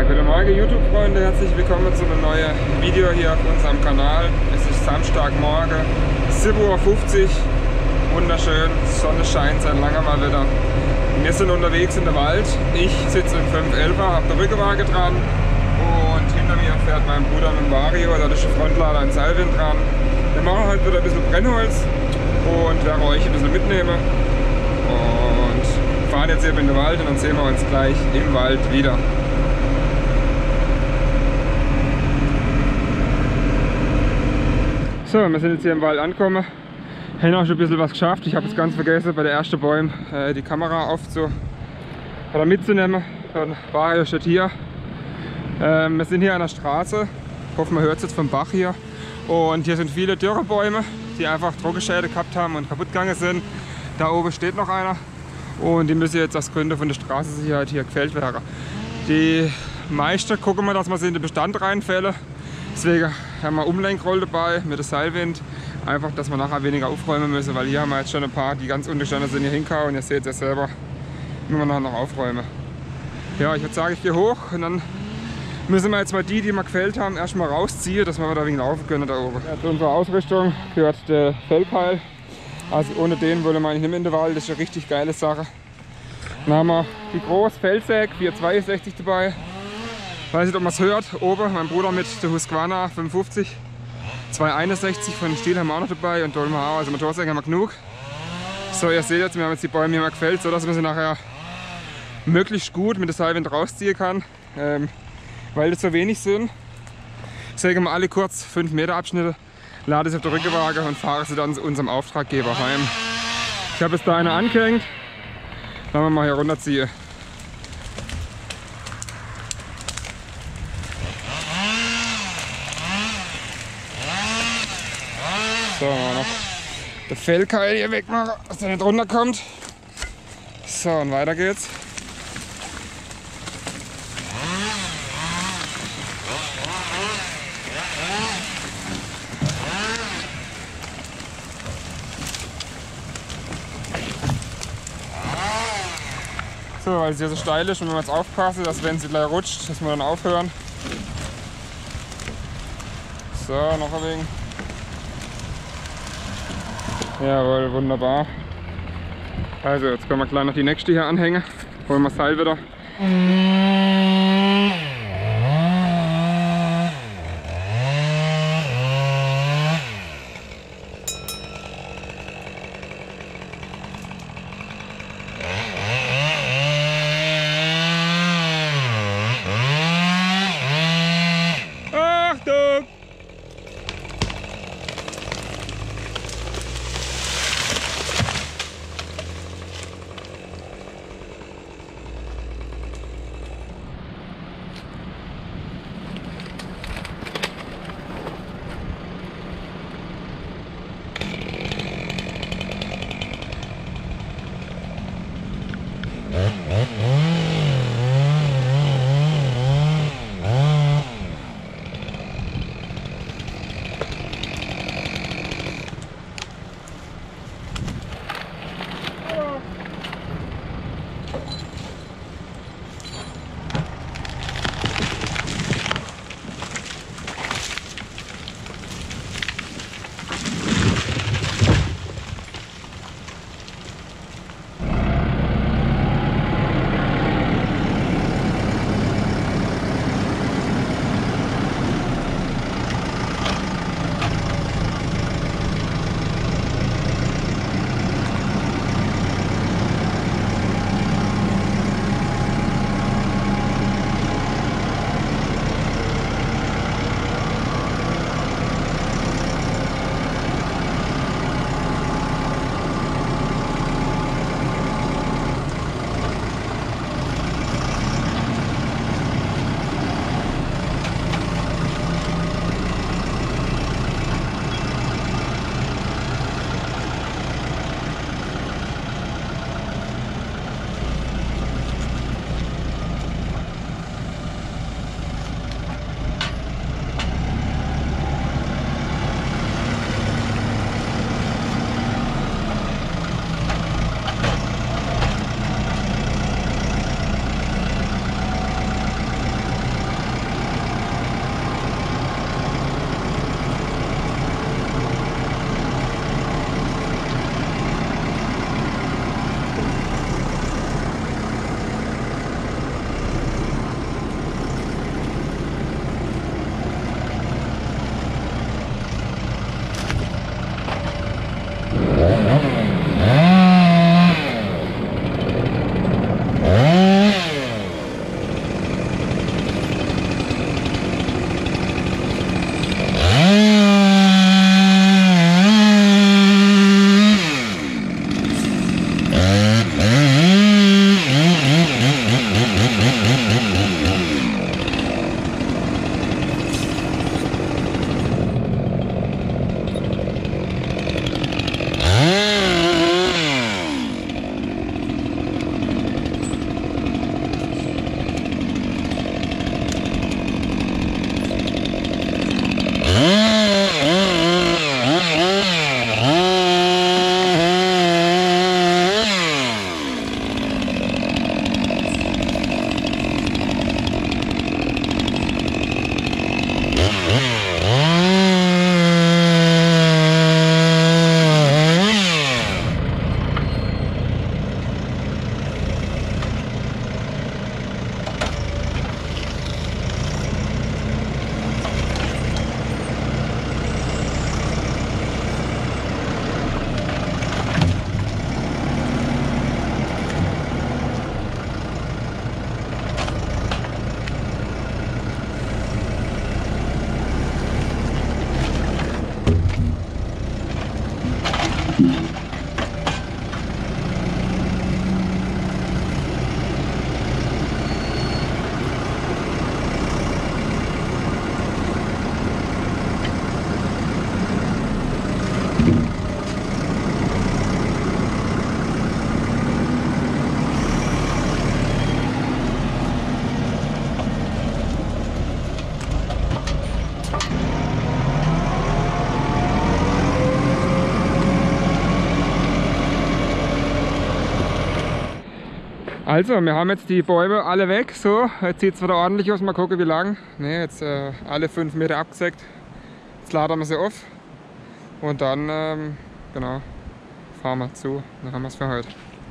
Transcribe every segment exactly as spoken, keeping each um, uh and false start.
guten Morgen YouTube-Freunde, herzlich willkommen zu einem neuen Video hier auf unserem Kanal. Es ist Samstagmorgen, sieben Uhr fünfzig, wunderschön, Sonne scheint seit langem mal wieder. Wir sind unterwegs in den Wald, ich sitze im fünf elfer, habe den Rückenwagen dran und hinter mir fährt mein Bruder mit dem Vario, da ist der Frontlader in Seilwind dran. Wir machen heute wieder ein bisschen Brennholz und werden euch ein bisschen mitnehmen und fahren jetzt hier in den Wald und dann sehen wir uns gleich im Wald wieder. So, wir sind jetzt hier im Wald angekommen, haben auch schon ein bisschen was geschafft. Ich habe es ganz vergessen, bei den ersten Bäumen äh, die Kamera aufzu oder mitzunehmen. Dann war ich steht hier. Ähm, wir sind hier an der Straße, ich hoffe man hört es jetzt vom Bach hier. Und hier sind viele Dürrebäume, die einfach Trockenschäden gehabt haben und kaputt gegangen sind. Da oben steht noch einer und die müssen jetzt aus Gründen von der Straßensicherheit hier gefällt werden. Die meisten gucken wir, dass wir sie in den Bestand reinfällen. Deswegen haben wir Umlenkroll dabei mit dem Seilwind. Einfach, dass wir nachher weniger aufräumen müssen, weil hier haben wir jetzt schon ein paar, die ganz unterstanden sind, hier hinkauen. Und ihr seht ja selber, müssen wir nachher noch aufräumen. Ja, ich würde sagen, ich gehe hoch und dann müssen wir jetzt mal die, die wir gefällt haben, erstmal rausziehen, dass wir wieder wegen laufen können da oben. Ja, zu unserer Ausrüstung gehört der Fellkeil. Also ohne den wollen wir eigentlich nicht mehr in den Wald, das ist eine richtig geile Sache. Dann haben wir die große Feldsäge vier zweiundsechzig dabei. Weiß nicht, ob man es hört, oben, mein Bruder mit der Husqvarna fünfundfünfzig, zwei einundsechzig von Stihl haben wir auch noch dabei und Dolmer auch, also Motorsäge haben wir genug. So, ihr seht jetzt, wir haben jetzt die Bäume hier mal gefällt, so dass man sie nachher möglichst gut mit der Seilwind rausziehen kann, ähm, weil das so wenig sind. Sägen wir alle kurz fünf Meter Abschnitte, lade sie auf der Rückenwagen und fahre sie dann zu unserem Auftraggeber heim. Ich habe jetzt da eine angehängt, dann wir mal hier runterziehen. So, noch den Fellkeil hier wegmachen, dass der nicht runterkommt. So, und weiter geht's. So, weil es hier so steil ist und wenn wir jetzt aufpassen, dass wenn sie gleich rutscht, dass wir dann aufhören. So, noch ein wenig. Jawohl, wunderbar. Also jetzt können wir gleich noch die nächste hier anhängen. Holen wir das Seil wieder. Achtung! Also, wir haben jetzt die Bäume alle weg. So, jetzt sieht es wieder ordentlich aus. Mal gucken, wie lang. Ne, jetzt äh, alle fünf Meter abgesägt. Jetzt laden wir sie auf. Und dann, ähm, genau, fahren wir zu. Dann haben wir es für heute.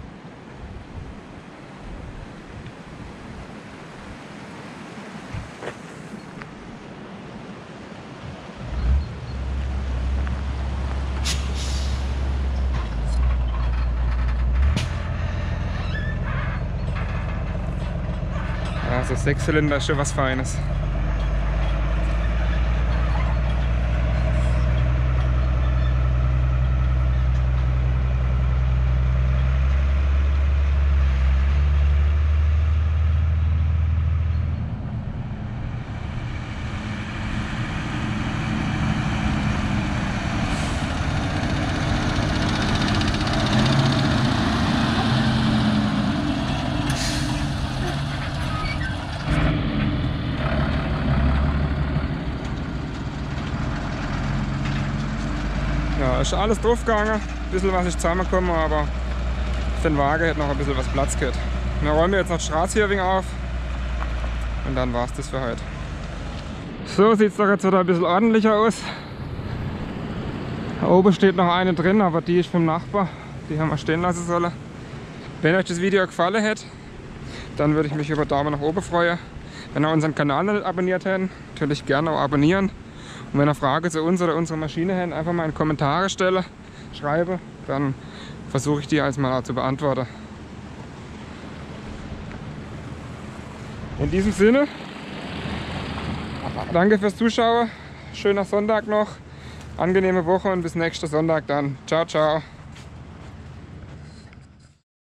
Ja, so Sechszylinder ist schon was Feines. Ja, ist alles draufgegangen, ein bisschen was ist zusammengekommen, aber für den Wagen hätte noch ein bisschen was Platz gehabt. Wir räumen jetzt noch die Straße hier ein wenig auf und dann war es das für heute. So sieht es doch jetzt wieder ein bisschen ordentlicher aus. Da oben steht noch eine drin, aber die ist vom Nachbar, die haben wir stehen lassen sollen. Wenn euch das Video gefallen hat, dann würde ich mich über Daumen nach oben freuen. Wenn ihr unseren Kanal nicht abonniert habt, natürlich gerne auch abonnieren. Und wenn ihr Fragen zu uns oder unserer Maschine habt, einfach mal in die Kommentare stellen, schreiben, dann versuche ich die als mal auch zu beantworten. In diesem Sinne, danke fürs Zuschauen, schöner Sonntag noch, angenehme Woche und bis nächsten Sonntag dann. Ciao, ciao.